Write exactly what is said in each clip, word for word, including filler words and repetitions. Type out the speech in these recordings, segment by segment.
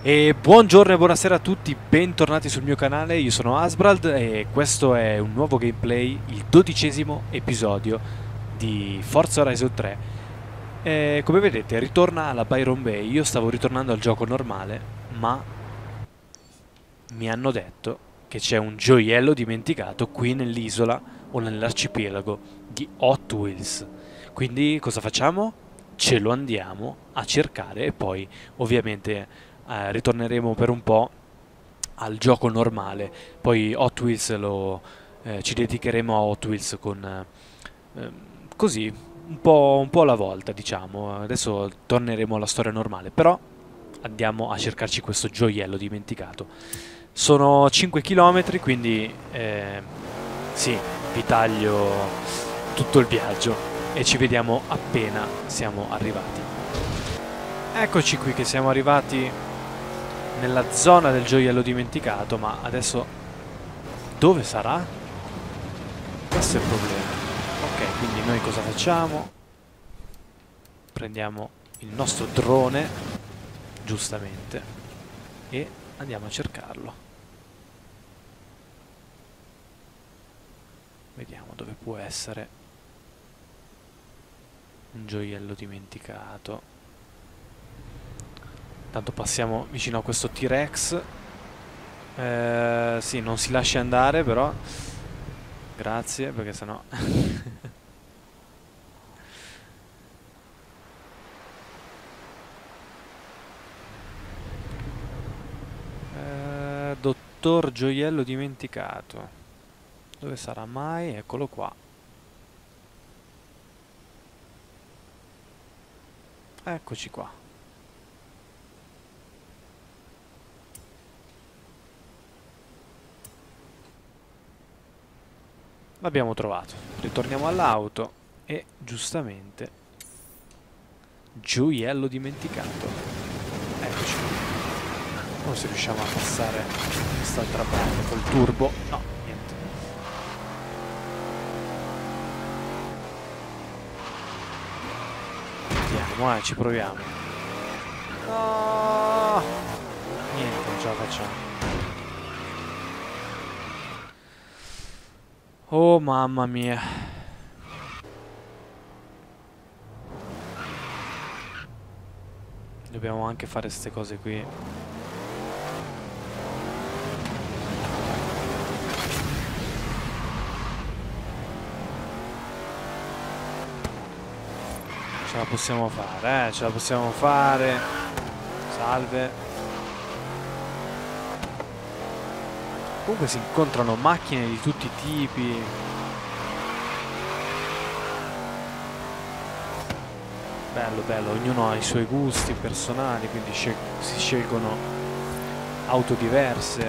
E buongiorno e buonasera a tutti, bentornati sul mio canale, io sono Asbrald e questo è un nuovo gameplay, il dodicesimo episodio di Forza Horizon tre. E come vedete ritorna alla Byron Bay, io stavo ritornando al gioco normale, ma mi hanno detto che c'è un gioiello dimenticato qui nell'isola o nell'arcipelago di Hot Wheels. Quindi cosa facciamo? Ce lo andiamo a cercare e poi ovviamente eh, ritorneremo per un po' al gioco normale. Poi Hot Wheels lo, eh, ci dedicheremo a Hot Wheels con eh, ehm, così un po', un po' alla volta, diciamo. Adesso torneremo alla storia normale, però andiamo a cercarci questo gioiello dimenticato. Sono cinque chilometri, quindi eh, sì, vi taglio tutto il viaggio e ci vediamo appena siamo arrivati. Eccoci qui che siamo arrivati nella zona del gioiello dimenticato, ma adesso dove sarà? Questo è il problema. Ok, quindi noi cosa facciamo? Prendiamo il nostro drone, giustamente, e andiamo a cercarlo. Vediamo dove può essere un gioiello dimenticato. Tanto passiamo vicino a questo T-Rex. Eh, sì, non si lascia andare però. Grazie, perché sennò... eh, dottor gioiello dimenticato. Dove sarà mai? Eccolo qua. Eccoci qua. L'abbiamo trovato. Ritorniamo all'auto e giustamente gioiello dimenticato. Eccoci qua. Non se riusciamo a passare quest'altra parte col turbo. No, niente. Andiamo, eh, ci proviamo. No! Niente, non ce la facciamo. Oh mamma mia. Dobbiamo anche fare queste cose qui. Ce la possiamo fare, eh, ce la possiamo fare. Salve. Comunque si incontrano macchine di tutti i tipi. Bello, bello, ognuno ha i suoi gusti personali, quindi scel si scelgono auto diverse.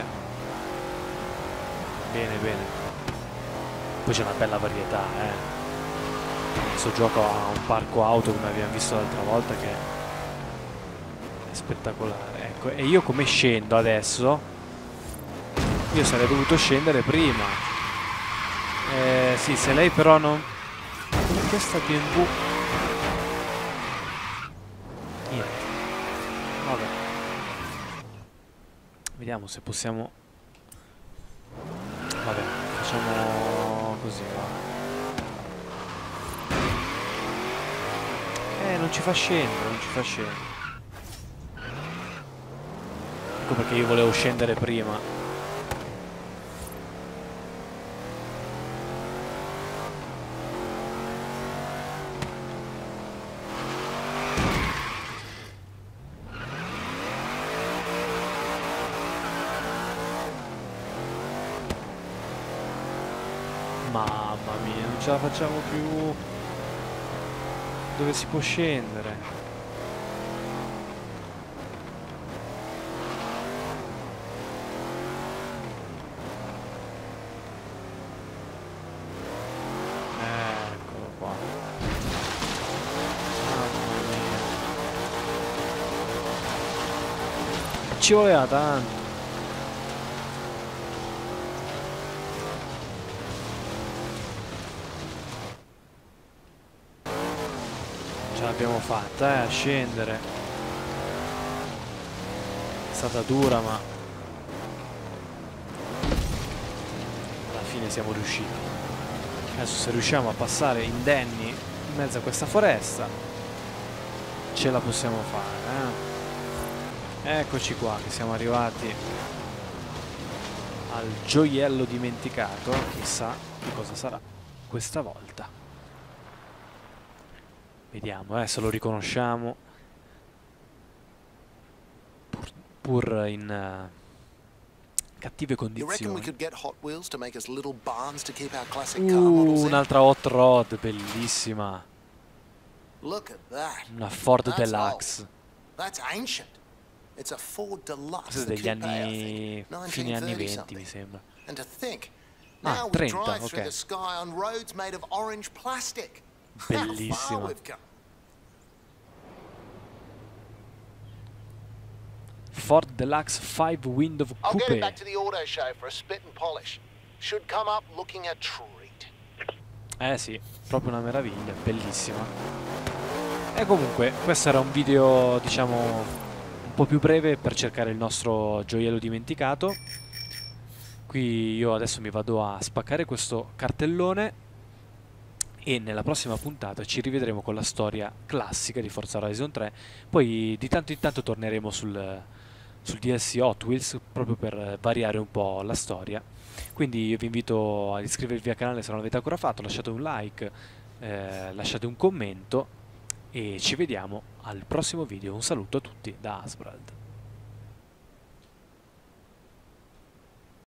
Bene, bene. Poi c'è una bella varietà, eh. Questo gioco ha un parco auto, come abbiamo visto l'altra volta, che è spettacolare. Ecco, e io come scendo adesso? Io sarei dovuto scendere prima. Eh, sì, se lei però non... Questa B M W... Niente. Vabbè. Vediamo se possiamo... Vabbè, facciamo così, va. Eh, non ci fa scendere, non ci fa scendere. Ecco perché io volevo scendere prima. Mamma mia, non ce la facciamo più. Dove si può scendere? Eccolo qua. Mamma mia. Ci voleva tanto. Ce l'abbiamo fatta, eh, a scendere. stata dura, ma alla fine siamo riusciti. Adesso se riusciamo a passare indenni in mezzo a questa foresta ce la possiamo fare, eh? Eccoci qua che siamo arrivati al gioiello dimenticato. Chissà che cosa sarà questa volta. Vediamo, eh, se lo riconosciamo, pur, pur in uh, cattive condizioni. Uh, un'altra hot rod, bellissima. Una Ford Deluxe. Questo è degli anni, fine anni venti, mi sembra. Ah, trenta, ok. Bellissima. Ford Deluxe five Window Coupe. Eh sì, proprio una meraviglia, bellissima. E comunque questo era un video, diciamo, un po' più breve per cercare il nostro gioiello dimenticato. Qui io adesso mi vado a spaccare questo cartellone e nella prossima puntata ci rivedremo con la storia classica di Forza Horizon tre. Poi di tanto in tanto torneremo sul, sul D L C Hot Wheels, proprio per variare un po' la storia. Quindi io vi invito ad iscrivervi al canale se non l'avete ancora fatto, lasciate un like, eh, lasciate un commento e ci vediamo al prossimo video. Un saluto a tutti da Asbrald.